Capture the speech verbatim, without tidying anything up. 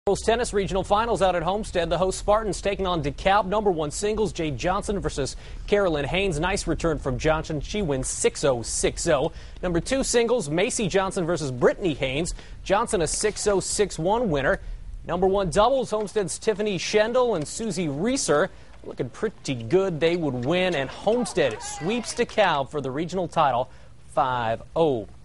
Girls tennis regional finals out at Homestead. The host Spartans taking on DeKalb. Number one singles, Jade Johnson versus Carolyn Haynes. Nice return from Johnson. She wins six oh, six oh. Number two singles, Macy Johnson versus Brittany Haynes. Johnson a six oh, six one winner. Number one doubles, Homestead's Tiffany Schendel and Susie Reeser. Looking pretty good. They would win, and Homestead sweeps DeKalb for the regional title five oh.